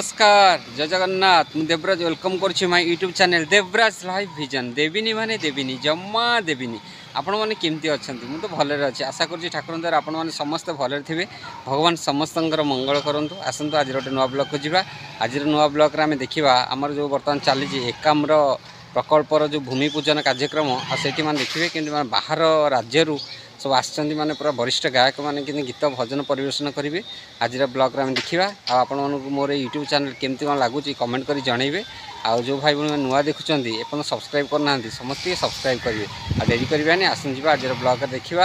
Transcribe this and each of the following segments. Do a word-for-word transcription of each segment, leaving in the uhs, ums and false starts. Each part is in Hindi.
नमस्कार जय जगन्नाथ मु देवराज वेलकम करुच्ची my YouTube channel Devraj live vision देविनी माने देविनी जम्मा देविनी आपण मैंने केमती अच्छा मुझे तो भलरे अच्छे आशा करुच्ची ठाकुर द्वारा आपण मैंने समस्ते भलरे थे भगवान समस्त मंगल करूँ आसतु आज गोटे नुआ ब्लॉग को जीवा आज नुआ ब्लॉग आम देखा आमर जो बर्तमान चली एकाम्र प्रकल्पर जो भूमि पूजन कार्यक्रम आठी मैंने देखिए कि बाहर राज्य सब आसछन्ति माने पूरा वरिष्ठ गायक मैंने कि गीत भजन परिवेशन करेंगे आज ब्लॉग आम देखा आपण मोर यूट्यूब चैनल केमती कौन लगुच कमेंट कर जनइबे आउ जो भाई भाई नुआ देखुं एपन सब्सक्राइब करना समस्त सब्सक्राइब करेंगे आ डेरी करें आसन जा आज ब्लॉग देखा।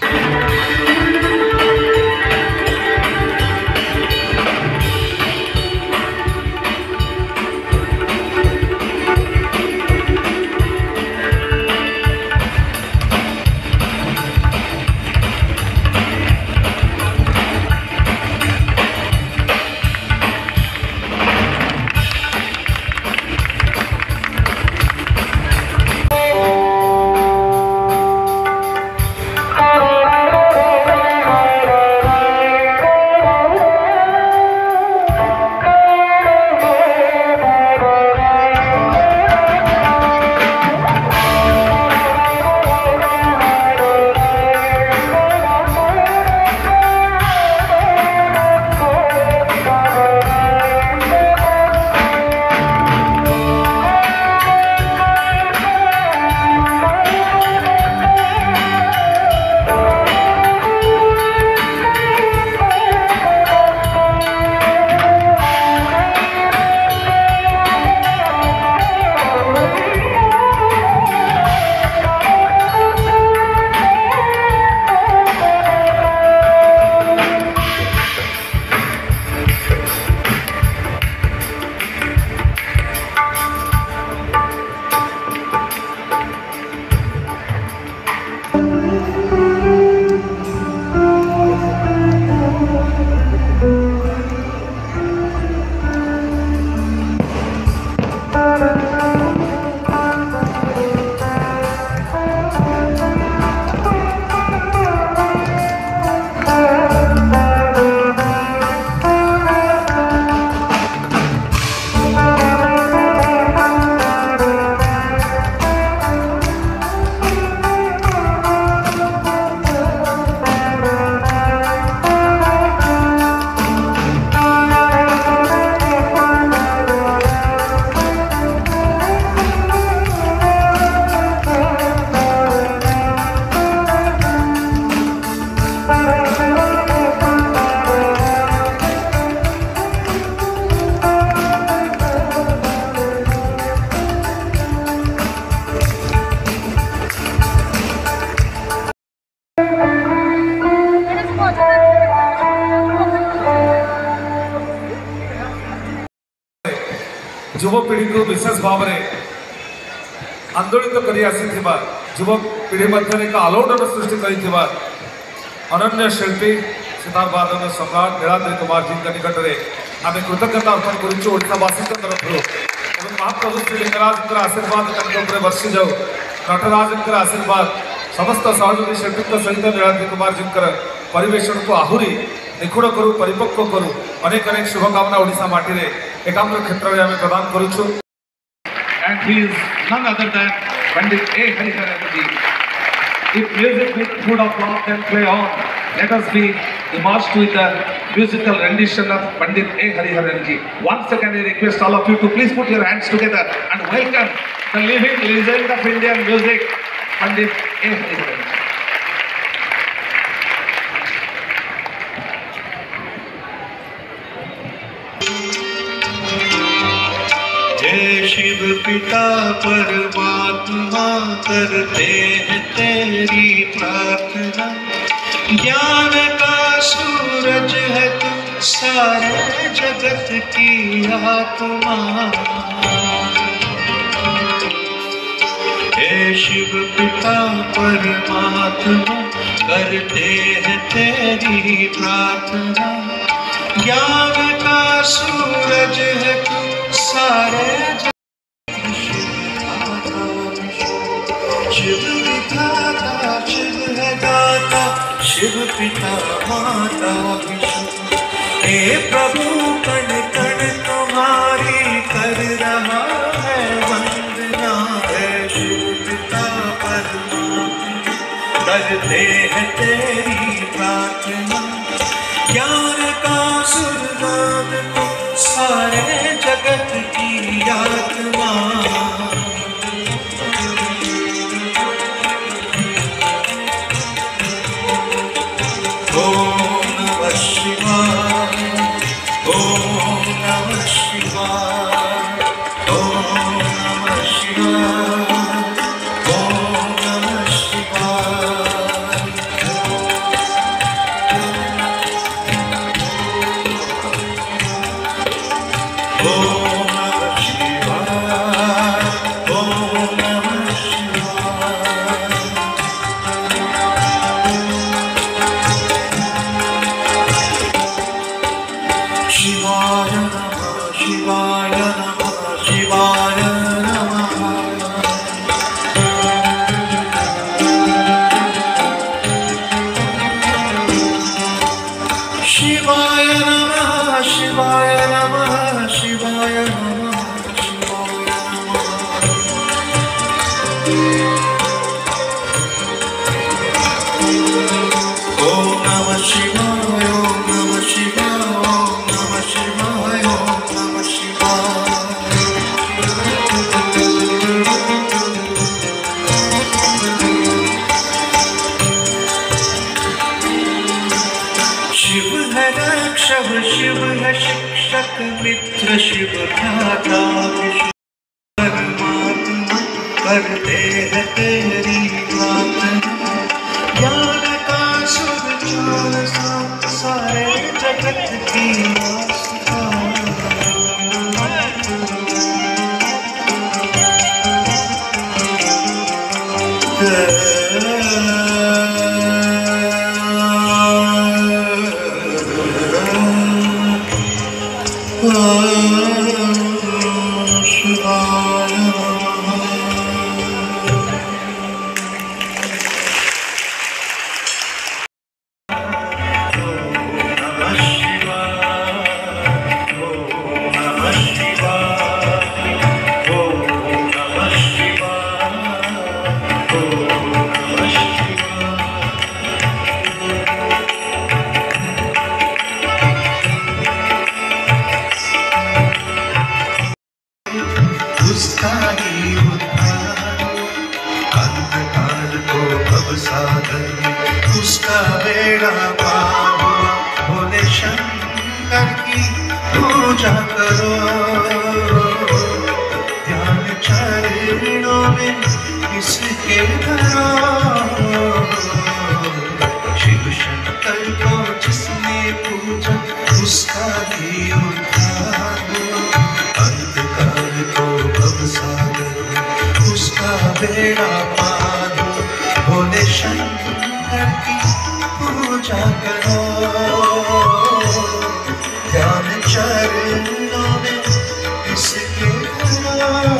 युवपीढ़ी को विशेष भाव में आंदोलित कर युवक पीढ़ी मध्य एक आलोड़न सृष्टि कर अनन्य शिल्पी सितार वादन सम्राट नीलाद्री कुमार जी निकट में आम कृतज्ञता अर्पण करवासी तरफ महाप्रभु श्री लिंगराज आशीर्वाद वर्षि जाऊ नटराज आशीर्वाद समस्त सहयोगी शिल्पी सहित नीलाद्री कुमार जी परिवेशन को आहुरी निखुण करूँ परिपक्व करूँ अनेक अनेक शुभकामना ओडिशा माटी रे एकाम्र क्षेत्र में आम प्रदान करुछु। And he is none other than Pandit A. Hariharan ji. If music with food of love can play on, let us be immersed with the musical rendition of Pandit A. Hariharan ji. Once again, I request all of you to please put your hands together and welcome the living legend of Indian music, Pandit A. Hariharan ji. Shiv पिता परमात्मा करते हैं तेरी प्रार्थना ज्ञान का सूरज है तू सारे जगत की आत्मा हे शिव पिता परमात्मा करते हैं तेरी प्रार्थना ज्ञान का सूरज है तू सारे शिव विधाता शिव है दाता शिव पिता माता विष्णु हे प्रभु कण कण तुम करते हैं तेरी प्रार्थना। ज्ञान का सुरगान को सारे जगत की आत्मा। ओम नमः शिवाय, ओम नमः शिवाय, ओम नमः शिवाय, ओम नमः शिवाय। ओम नमः शिवाय, ओम नमः शिवाय। शिवाय नमः, शिवाय नमः, शिवाय नमः। शिवाय नमः, शिवाय नमः, शिवाय नमः, शिवाय नमः। ओम नमः शिवाय, ओम नमः शिवाय, ओम नमः शिवाय, ओम नमः शिवाय। शिव है रक्षक, शिव है शिक्षक, मित्र शिव भ्राता, विष्णु परमात्मा करते हैं तेरी प्रार्थना। ज्ञान का सुरचार सा सारे जगत की आस्था। शिवाय उसका ही उद्धार, अंधकार को अब सागर में उसका बेड़ा पार हुआ। भोले शंकर की पूजा करो, ध्यान चरणों में इसके करो। शिव शंकर को जिसने पूजा उसका ही उद्धार हुआ। अंधकार को अब सागर में उसका बेड़ा पार हो। भोले शंकर की पूजा करो, ध्यान चरणों में इसके करो।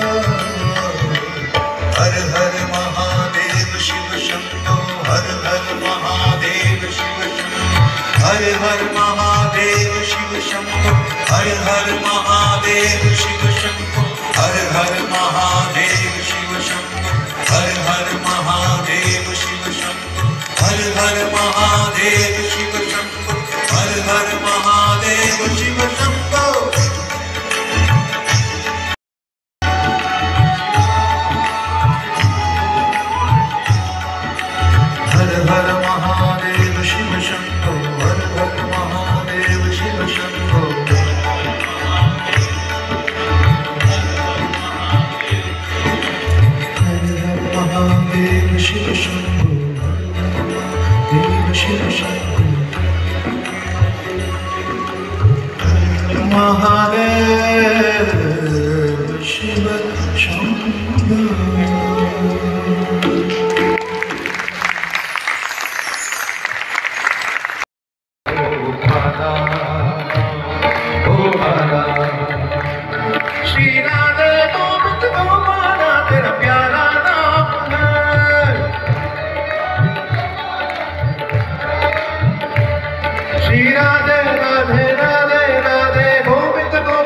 हर हर महादेव शिव शंभो, हर हर महादेव शिव शंभो, हर हर महादेव शिव शंभो, हर हर महादेव शिव शंभो, हर हर महादेव शिव शंभो, हर हर महादेव शिव शंभो, हर हर महादेव शिव शंभो, हर हर महादेव शिव शंभो। हर हर महादेव शिव शंभो, हर हर महादेव शिव शंभो। महादेव शिव शंभो, देव शिव शंभो। महादेव शिव शंभो। श्री राधे गोविंद गोपाला तेरा प्यारा नाम है। श्री राधे राधे राधे राधे गोविंद गोपाला।